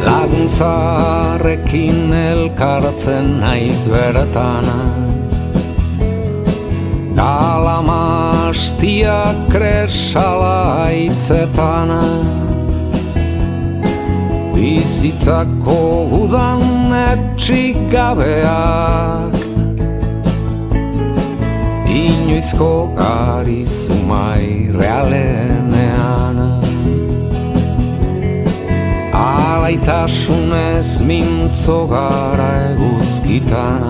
Laguntzarrekin elkartzen naiz bertan, Kalamastiak kresala haitzetan, bizitzako udan etxik gabeak, inoizko garizumai realenean. Alaitasunez mintzo gara eguzkitan,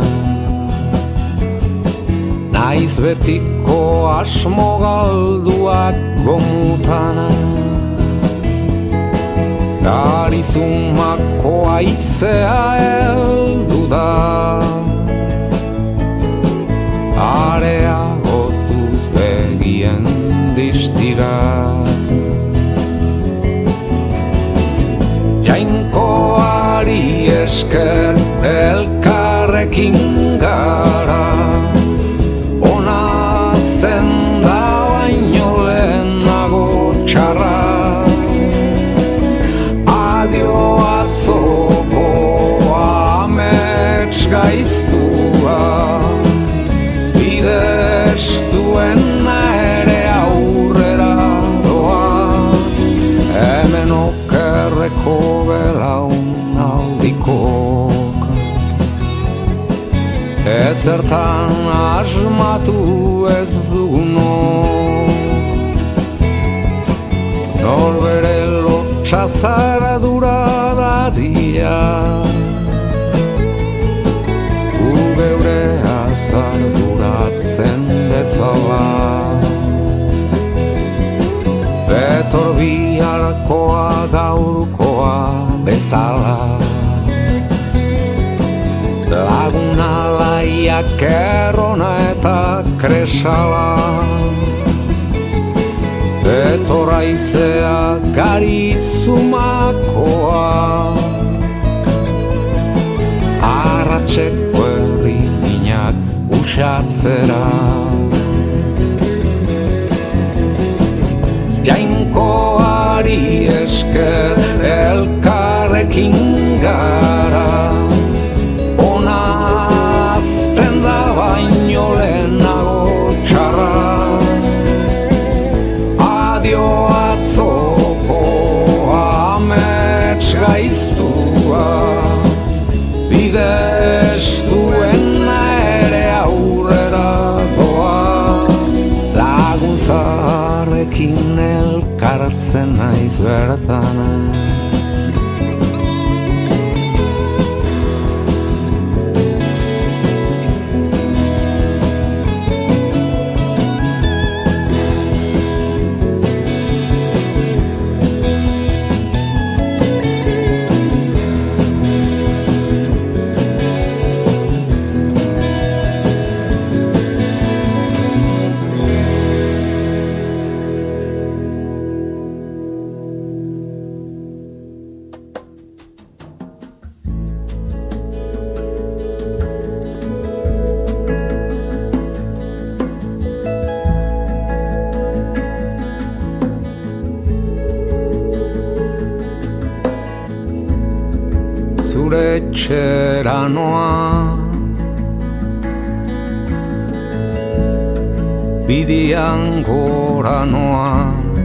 naiz betiko asmo galduak gomutan, garizumako aizea heldu da, areagotuz begien distira. Jainkoari esker elkarrekin gara, onazten da baino lehenago txarra. Adio atzoko amets gaiztua, bidestuen ere aurrera doa, hemen okerreko belaun aldikok, ezertan asmatu ez dugunok, norbere lotxazara dura dadia, gu geure azarduratzen bezala. Betor biharkoa gaurkoa bezala, laguna laiak errona eta kresala, betor aizea garizumakoa, arratxeko erritinak usatzera. Jainkoari esker elkarrekin gara, onazten da baino lehenago txarra. Adio atzoko amets gaiztua, bidestuen ere aurrera doa, laguntzarrekin elkartzen naiz bertan. Zure etxera noa, bidian gora noa,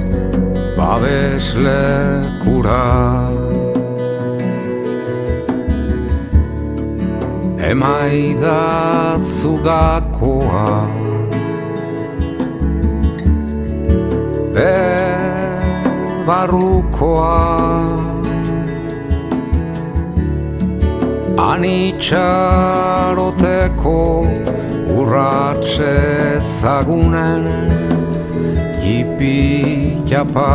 babeslekura. Emaidatzu gakoa, barrukoa, anitxaroteko urratxe zagunen jipi-japa.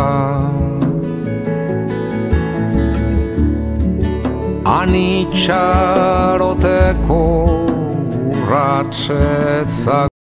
Anitxaroteko urratxe zagunen